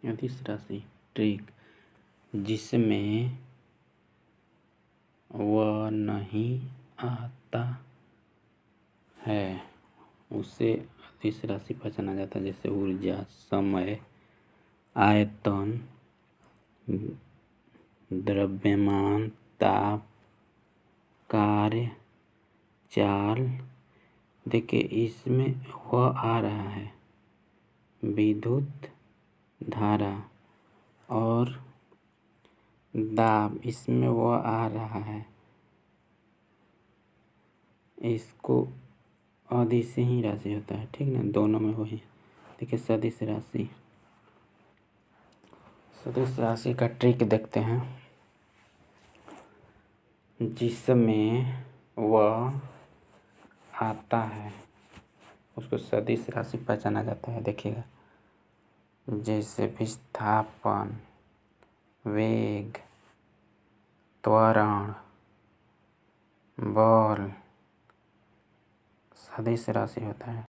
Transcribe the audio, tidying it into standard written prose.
अदिश राशि ट्रिक जिसमें वह नहीं आता है उसे अदिश राशि पहचाना जाता है। जैसे ऊर्जा, समय, आयतन, द्रव्यमान, ताप, कार्य, चाल। देखिए इसमें वह आ रहा है विद्युत धारा और दाब, इसमें वह आ रहा है। इसको अदिश ही राशि होता है, ठीक ना, दोनों में वही। देखिए सदिश राशि, सदिश राशि का ट्रिक देखते हैं। जिसमें वह आता है उसको सदिश राशि पहचाना जाता है। देखिएगा जैसे विस्थापन, वेग, त्वरण, बल सदिश राशि होता है।